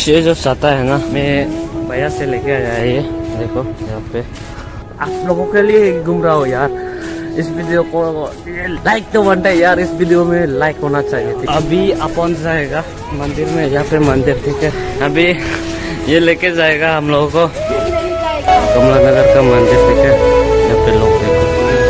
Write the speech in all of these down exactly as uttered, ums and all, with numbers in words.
ये जो छाता है ना, मैं भैया से लेके आया है। ये देखो यहाँ पे आप लोगों के लिए घूम रहा हूँ यार। इस वीडियो को लाइक तो बनता है यार, इस वीडियो में लाइक होना चाहिए। अभी अपन जाएगा मंदिर में, यहाँ पे मंदिर ठीक है। अभी ये लेके जाएगा हम लोगों को कमला नगर का मंदिर ठीक है। यहाँ पे लोग देखो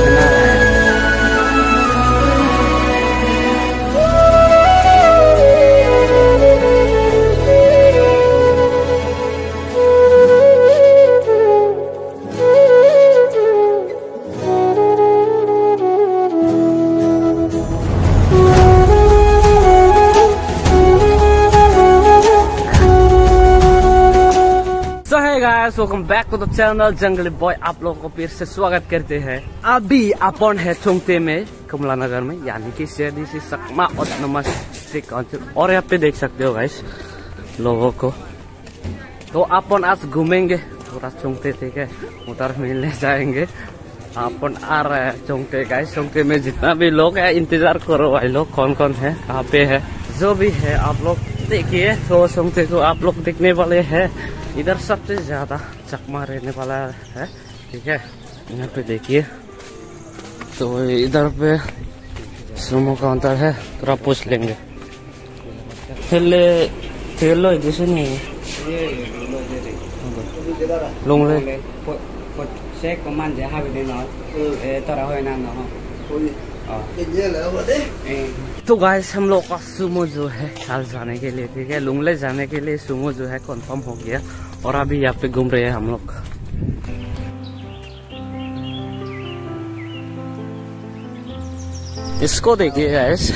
welcome back to the channel Jungli boy. आप लोगों को फिर से स्वागत करते हैं। अभी अपन है चोंगते में कमला नगर में, यानी कि CIDC Chakma autonomous district council. और यहाँ पे देख सकते हो गाइस लोगों को। तो अपन आज घूमेंगे पूरा चोंगते ठीक है, उधर मिलने जाएंगे। अपन आ रहे हैं चोंगते गाइस। चोंगते में जितना भी लोग है इंतजार करो भाई लोग, कौन कौन है कहाँ पे है जो भी है आप लोग देखिए। तो चोंगते को आप लोग देखने वाले है। इधर सबसे ज्यादा चकमा रहने वाला है ठीक है। यहाँ पे देखिए तो इधर पे सुमो काउंटर है, थोड़ा पूछ लेंगे। थेले थेलो जैसे नहीं है लोंगले से कमान जहाँ भी देना है तोरा हो ना ना। तो गाइस हम लोग का सुमो जो है कल जाने के लिए ठीक है, लुंगले जाने के लिए सुमो जो है कंफर्म हो गया। और अभी यहाँ पे घूम रहे हैं हम लोग। इसको देखिए गाइस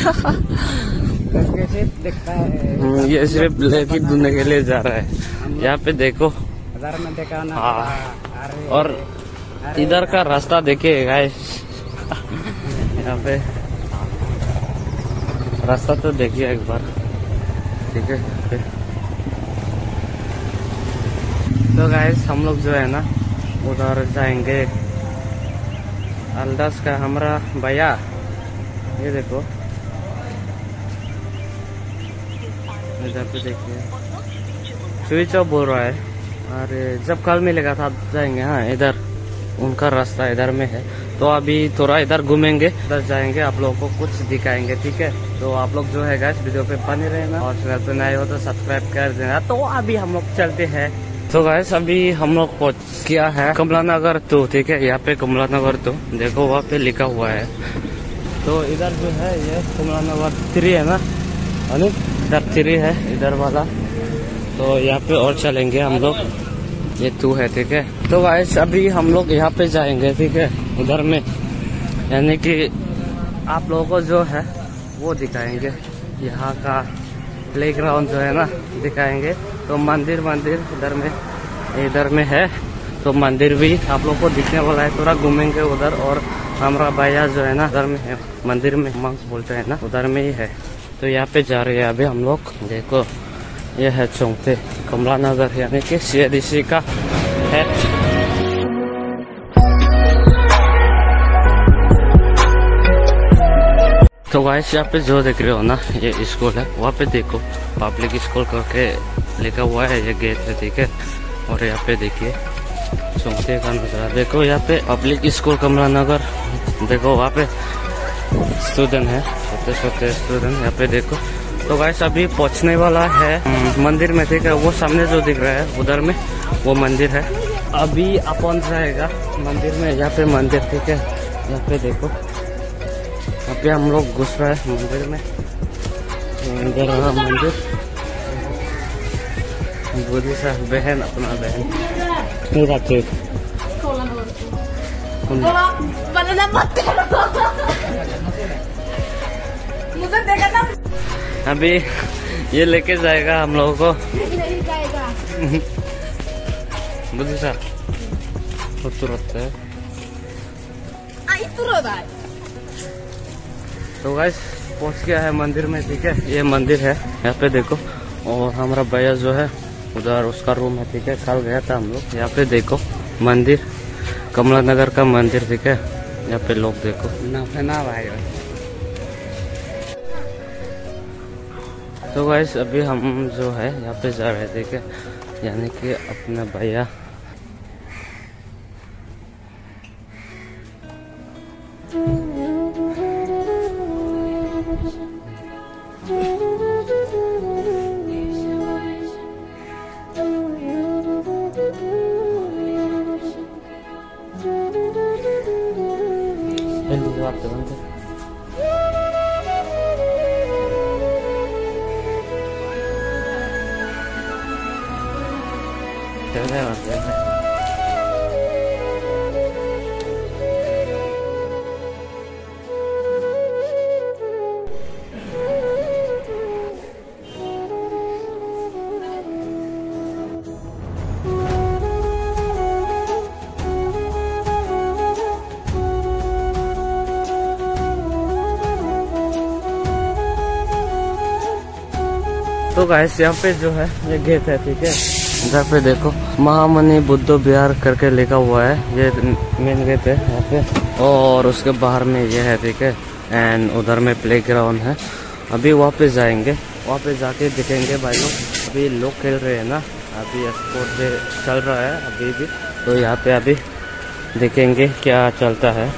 देखता है ये सिर्फ लेके ढूंढने के लिए जा रहा है। यहाँ पे देखो में देखा ना। और इधर का रास्ता देखिए गाइस। यहाँ पे रास्ता तो देखिए एक बार ठीक है। तो गाइस हम लोग जो है ना उधर जाएंगे अल्दास का हमारा भैया। ये देखो इधर पे देखिए स्विच ऑफ बोल रहा है। अरे जब कल मिलेगा था जाएंगे। हाँ इधर उनका रास्ता इधर में है। तो अभी थोड़ा इधर घूमेंगे, इधर जाएंगे, आप लोगों को कुछ दिखाएंगे ठीक है। तो आप लोग जो है गाइस वीडियो पे बने रहना और चैनल पे नए हो तो सब्सक्राइब कर देना। तो अभी हम लोग चलते हैं। तो गाइस अभी हम लोग पहुंच गया है कमला नगर टू ठीक है। यहाँ पे कमला नगर टू देखो वहाँ पे लिखा हुआ है। तो इधर जो है ये कमला नगर थ्री है ना, इधर थ्री है इधर वाला। तो यहाँ पे और चलेंगे हम लोग, ये टू है ठीक है। तो गाइस अभी हम लोग यहाँ पे जाएंगे ठीक है उधर में, यानी कि आप लोगों को जो है वो दिखाएंगे। यहाँ का प्लेग्राउंड जो है ना दिखाएंगे। तो मंदिर मंदिर इधर में इधर में है, तो मंदिर भी आप लोग को दिखने वाला है। थोड़ा घूमेंगे उधर। और हमारा भैया जो है ना उधर में है, मंदिर में मंक बोलते हैं ना, उधर में ही है। तो यहाँ पे जा रहे हैं अभी हम लोग। देखो ये है चोंगते कमला नगर, यानी कि सीआईडीसी का है। तो गाइस यहाँ पे जो देख रहे हो ना ये स्कूल है, वहाँ पे देखो पब्लिक स्कूल करके लिखा हुआ है, ये गेट है ठीक है। और यहाँ पे देखिए चोंगते का नजारा देखो। यहाँ पे पब्लिक स्कूल कमला नगर देखो, वहाँ पे स्टूडेंट है, छोटे छोटे स्टूडेंट यहाँ पे देखो। तो गाइस अभी पहुँचने वाला है मंदिर में ठीक है। वो सामने जो दिख रहा है उधर में वो मंदिर है। अभी अपन जाएगा मंदिर में, यहाँ पे मंदिर ठीक है। यहाँ पे देखो अभी हम लोग घुस रहे हैं मंदिर में। इधर रहा मंदिर, बुरी सा बहन अपना बहन अभी ये लेके जाएगा हम लोगों को। बुरी सा खूबसूरत है। तो गाइस पहुंच गया है मंदिर में ठीक है। ये मंदिर है यहाँ पे देखो। और हमारा भैया जो है उधर उसका रूम है ठीक है। कल गया था हम लोग। यहाँ पे देखो मंदिर कमला नगर का मंदिर ठीक है। यहाँ पे लोग देखो ना ना भाई। तो गाइस अभी हम जो है यहाँ पे जा रहे थे क्या, यानी कि अपना भैया तो गाइस यहाँ पे जो है ये गेट है, ठीक है। इधर पे देखो महामनी बुद्ध विहार करके लिखा हुआ है, ये मेन गेट है यहाँ पे। और उसके बाहर में ये है, ठीक है। एंड उधर में प्लेग्राउंड है। अभी वहाँ पे जाएंगे, वहाँ पे जाके दिखेंगे भाई लोग। अभी लोग खेल रहे हैं ना, अभी स्पोर्ट डे चल रहा है अभी भी, तो यहाँ पे अभी देखेंगे क्या चलता है।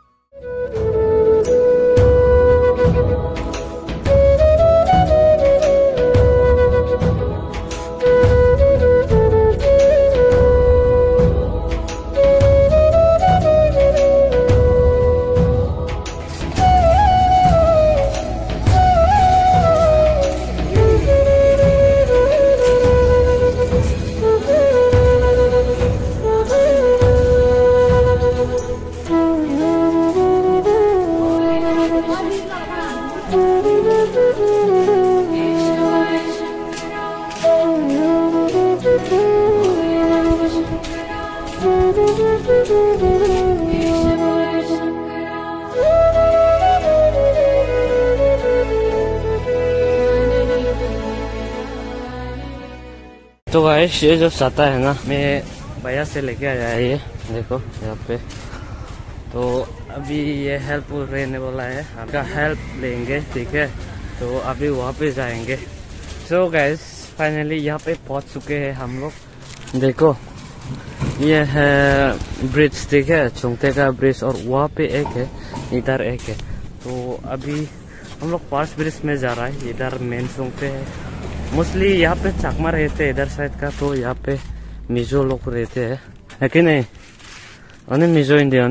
तो गाइस ये जो छाता है ना, मैं भैया से लेके आया है, ये देखो यहाँ पे। तो अभी ये हेल्प रहने वाला है, आपका हेल्प लेंगे, ठीक है। तो अभी वहाँ पे जाएंगे। तो गाइस फाइनली यहाँ पे पहुँच चुके हैं हम लोग। देखो ये है ब्रिज, ठीक है, चुंगते का ब्रिज। और वहाँ पे एक है, इधर एक है। तो अभी हम लोग पार्स ब्रिज में जा रहा है। इधर मेन चुंगते है। मोस्टली यहाँ पे चकमा रहते हैं इधर साइड का, तो यहाँ पे मिजो लोग रहते हैं, है कि नहीं? अने मिजो इंडिया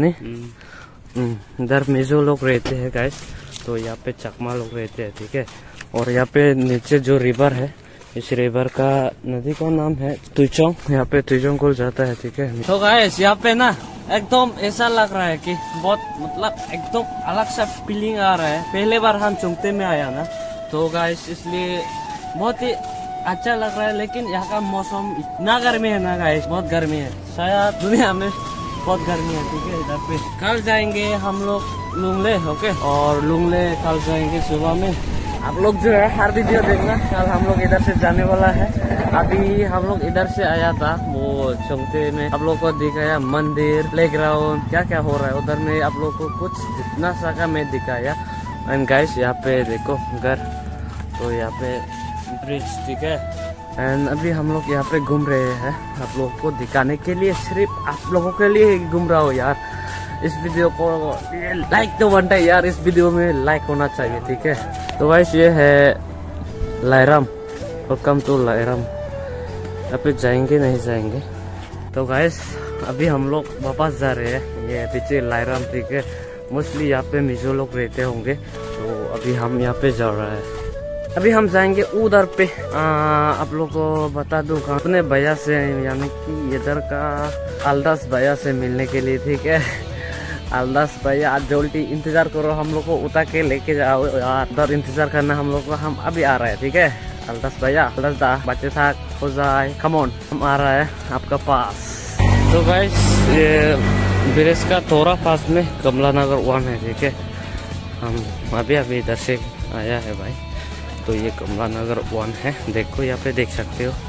नहीं, इधर मिजो लोग रहते हैं गाइस। तो यहाँ पे चकमा लोग रहते हैं, ठीक है। और यहाँ पे नीचे जो रिवर है, इस रिवर का नदी का नाम है तुइचोंग। यहाँ पे तुइचोंग को जाता है, ठीक है। तो गाइस यहाँ पे ना एकदम ऐसा लग रहा है कि बहुत मतलब एकदम अलग सा फीलिंग आ रहा है। पहले बार हम चुंगते में आया ना, तो गाइस इसलिए बहुत ही अच्छा लग रहा है। लेकिन यहाँ का मौसम इतना गर्मी है ना गाइस, बहुत गर्मी है। शायद दुनिया में बहुत गर्मी है, ठीक है। इधर पे कल जाएंगे हम लोग लुंगले, ओके। और लुंगले कल जाएंगे सुबह में। आप लोग जो है हर वीडियो देखना। कल हम लोग इधर से जाने वाला है। अभी हम लोग इधर से आया था, वो चुंगते में आप लोग को दिखाया मंदिर, प्लेग्राउंड, क्या क्या हो रहा है उधर में। आप लोग को कुछ जितना सका मैं दिखाया। एंड गाइस यहाँ पे देखो घर, तो यहाँ पे ब्रिज, ठीक है। एंड अभी हम लोग यहाँ पे घूम रहे हैं आप लोगों को दिखाने के लिए, सिर्फ आप लोगों के लिए घूम रहा हूँ यार। इस वीडियो को लाइक तो बनता है यार, इस वीडियो में लाइक होना चाहिए, ठीक है। तो गाइस ये है लायराम, वेलकम टू लायराम। यहाँ पे जाएंगे नहीं जाएंगे। तो गाइस अभी हम लोग वापस जा रहे हैं, ये पीछे लायराम, ठीक है। मोस्टली यहाँ पे मिजो लोग रहते होंगे, तो अभी हम यहाँ पे जा रहे हैं। अभी हम जाएंगे उधर पे। आ, आप लोग को बता दूं अपने भैया से, यानी कि इधर का अलदास भैया से मिलने के लिए, ठीक है। अलदास भैया आज जल्दी इंतजार करो, हम लोग को उतार के लेके जाओ यार। उधर इंतजार करना हम लोग को, हम अभी आ रहे हैं, ठीक है। अलदास भैया, अलदास दा बच्चे था हो जाए, कम ऑन, हम आ रहा है आपका पास। तो गाइस ये ब्रिज का थोड़ा पास में कमला नगर वन है, ठीक है। हम अभी अभी इधर से आया है भाई। तो ये कमला नगर वन है, देखो यहाँ पे देख सकते हो।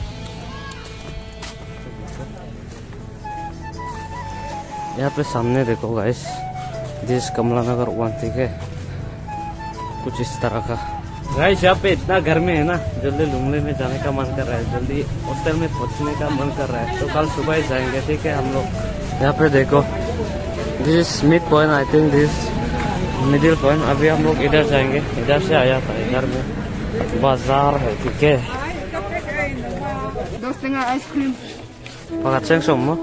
यहाँ पे सामने देखो guys, this Kamala Nagar one, ठीक है। कुछ इस तरह का गाइस यहाँ पे इतना गर्मी है ना, जल्दी लुंगले में जाने का मन कर रहा है, जल्दी हॉस्टल में पहुँचने का मन कर रहा है। तो कल सुबह ही जाएंगे, ठीक है। हम लोग यहाँ पे देखो, this mid point, I think this middle point. अभी हम लोग इधर जाएंगे, इधर से आया था, इधर में बाजार है, ठीक है। दो setengah es krim. Pakaceng semua.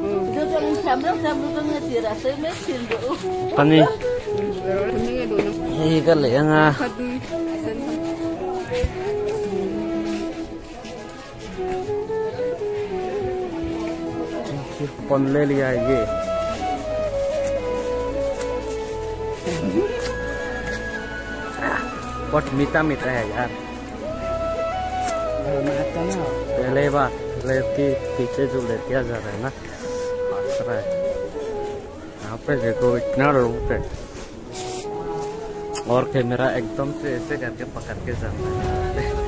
Apa nih? Ini kali yang ah. Pon ले लिया ये। बहुत मीठा मीठा है यार। पहले बार लेती पीछे जो लेके जा रहा है ना, हंस रहा है। यहाँ पे देखो इतना लोग है, और कैमरा एकदम से ऐसे करके पकड़ के जाता है।